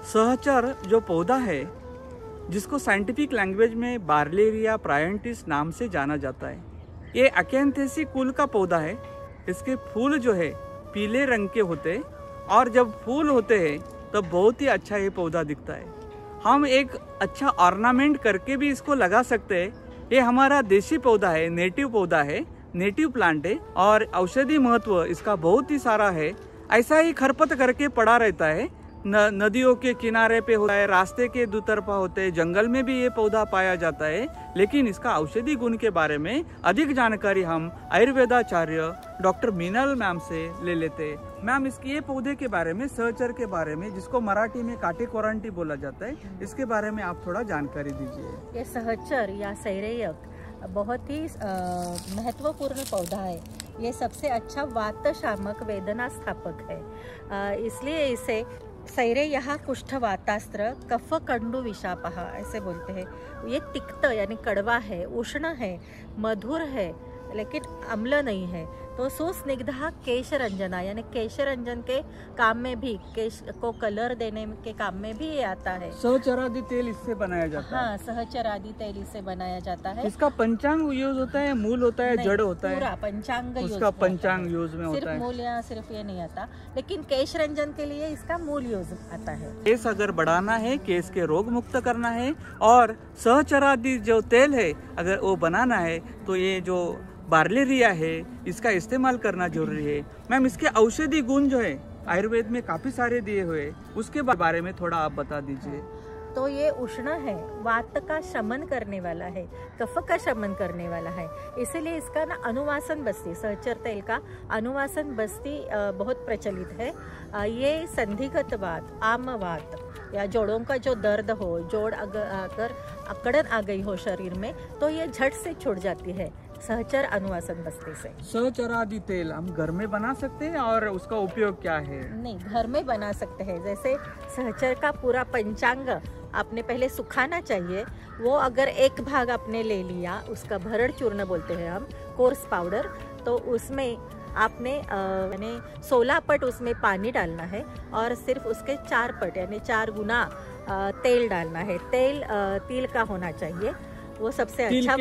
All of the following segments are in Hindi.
सहचर जो पौधा है जिसको साइंटिफिक लैंग्वेज में बार्लेरिया प्रायंटिस नाम से जाना जाता है, ये अकेंथेसी कुल का पौधा है। इसके फूल जो है पीले रंग के होते हैं और जब फूल होते हैं तब बहुत ही अच्छा ये पौधा दिखता है। हम एक अच्छा ऑर्नामेंट करके भी इसको लगा सकते हैं। ये हमारा देसी पौधा है, नेटिव पौधा है, नेटिव प्लांट है और औषधि महत्व इसका बहुत ही सारा है। ऐसा ही खरपत करके पड़ा रहता है, नदियों के किनारे पे होता है, रास्ते के दो तरफा होते हैं, जंगल में भी ये पौधा पाया जाता है। लेकिन इसका औषधि गुण के बारे में अधिक जानकारी हम आयुर्वेदाचार्य डॉक्टर मीनल मैम से ले लेते हैं। मैम, इसके ये पौधे के बारे में, सहचर के बारे में, जिसको मराठी में काटे कोरांटी बोला जाता है, इसके बारे में आप थोड़ा जानकारी दीजिए। ये सहचर या सैरेयक बहुत ही महत्वपूर्ण पौधा है। ये सबसे अच्छा वात शामक, वेदना स्थापक है, इसलिए इसे सैरेयः कुष्ठवातास्त्र कफ कंडु विशापः ऐसे बोलते हैं। ये तिक्त यानी कड़वा है, उष्ण है, मधुर है, लेकिन अम्ल नहीं है। तो सुस्निग्धा केशरंजना यानी केशरंजन के काम में भी, केश को कलर देने के काम में भी ये आता है। सहचरादि तेल इससे बनाया जाता है। हाँ, सहचरादि तेल इससे बनाया जाता है। इसका पंचांग यूज होता है, मूल होता है, जड़ होता है? पूरा पंचांग उसका पंचांग यूज में होता है। सिर्फ मूल या सिर्फ ये नहीं आता, लेकिन केशरंजन के लिए इसका मूल यूज आता है। केस अगर बढ़ाना है, केस के रोग मुक्त करना है और सहचरादि जो तेल है अगर वो बनाना है तो ये जो बार्लेरिया है इसका इस्तेमाल करना जरूरी है। मैम, इसके औषधि गुण जो है आयुर्वेद में काफी सारे दिए हुए, उसके बारे में थोड़ा आप बता दीजिए। तो ये उष्ण है, वात का शमन करने वाला है, कफ का शमन करने वाला है, इसीलिए इसका ना अनुवासन बस्ती, सहचर तेल का अनुवासन बस्ती बहुत प्रचलित है। ये संधिगत वात, आम वात या जोड़ों का जो दर्द हो, जोड़ अगर अकड़न आ गई हो शरीर में, तो ये झट से छूट जाती है सहचर अनुवासन बस्ती से। सहचरादि तेल हम घर में बना सकते हैं और उसका उपयोग क्या है? नहीं, घर में बना सकते हैं। जैसे सहचर का पूरा पंचांग आपने पहले सुखाना चाहिए। वो अगर एक भाग आपने ले लिया, उसका भरड़ चूर्ण बोलते हैं हम, कोर्स पाउडर, तो उसमें आपने यानी 16 पट उसमें पानी डालना है और सिर्फ उसके 4 पट यानी 4 गुना तेल डालना है। तेल तिल का होना चाहिए, वो सबसे अच्छा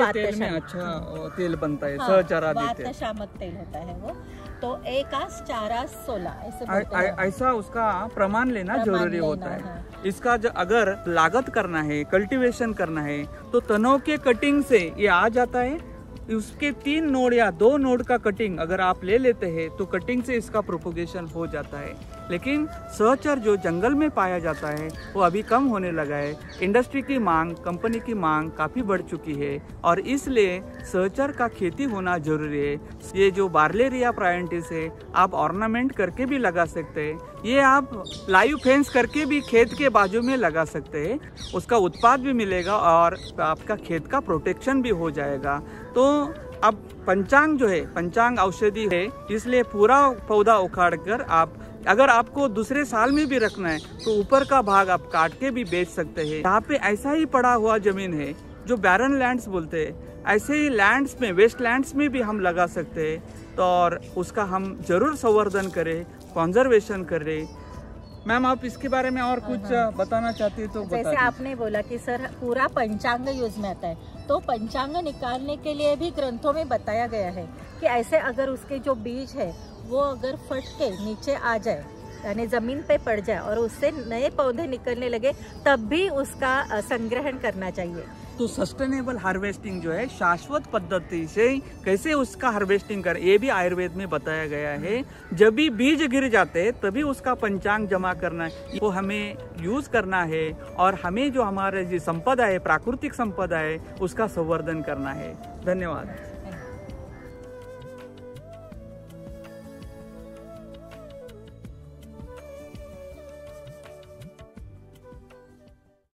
अच्छा तेल बनता है। सहचरादि तेल वात शामक तेल होता है वो। तो 1 आस 4 आस 16 ऐसा उसका प्रमाण लेना जरूरी होता है। इसका अगर लागत करना है, कल्टीवेशन करना है, तो तनों के कटिंग से ये आ जाता है। उसके 3 नोड या 2 नोड का कटिंग अगर आप ले लेते हैं तो कटिंग से इसका प्रोपोगेशन हो जाता है। लेकिन सहचर जो जंगल में पाया जाता है वो अभी कम होने लगा है। इंडस्ट्री की मांग, कंपनी की मांग काफ़ी बढ़ चुकी है और इसलिए सहचर का खेती होना जरूरी है। ये जो बार्लेरिया प्रायंटिस है आप ऑर्नामेंट करके भी लगा सकते हैं। ये आप लाइव फेंस करके भी खेत के बाजू में लगा सकते हैं। उसका उत्पाद भी मिलेगा और आपका खेत का प्रोटेक्शन भी हो जाएगा। तो अब पंचांग जो है, पंचांग औषधि है, इसलिए पूरा पौधा उखाड़ कर आप, अगर आपको दूसरे साल में भी रखना है तो ऊपर का भाग आप काट के भी बेच सकते हैं। यहाँ पे ऐसा ही पड़ा हुआ जमीन है जो बैरन लैंड्स बोलते हैं, ऐसे ही लैंड्स में, वेस्ट लैंड्स में भी हम लगा सकते हैं। तो और उसका हम जरूर संवर्धन करें, कंजर्वेशन करें। मैम, आप इसके बारे में और कुछ बताना चाहती है तो जैसे आपने बोला कि सर पूरा पंचांग यूज में आता है, तो पंचांग निकालने के लिए भी ग्रंथों में बताया गया है कि ऐसे अगर उसके जो बीज है वो अगर फट के नीचे आ जाए यानी जमीन पे पड़ जाए और उससे नए पौधे निकलने लगे, तब भी उसका संग्रहण करना चाहिए। तो सस्टेनेबल हार्वेस्टिंग जो है, शाश्वत पद्धति से कैसे उसका हार्वेस्टिंग करें, ये भी आयुर्वेद में बताया गया है। जब भी बीज गिर जाते हैं तभी उसका पंचांग जमा करना है, वो हमें यूज करना है और हमें जो हमारे जो संपदा है, प्राकृतिक संपदा है, उसका संवर्धन करना है। धन्यवाद।